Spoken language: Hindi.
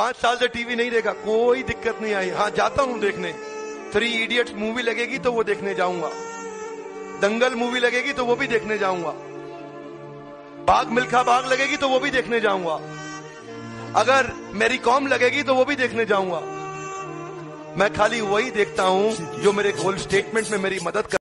5 साल से टीवी नहीं देखा, कोई दिक्कत नहीं आई। हाँ, जाता हूं देखने। 3 इडियट्स मूवी लगेगी तो वो देखने जाऊंगा, दंगल मूवी लगेगी तो वो भी देखने जाऊंगा, भाग मिल्खा भाग लगेगी तो वो भी देखने जाऊंगा, अगर मेरी कॉम लगेगी तो वो भी देखने जाऊंगा। मैं खाली वही देखता हूं जो मेरे गोल स्टेटमेंट में मेरी मदद कर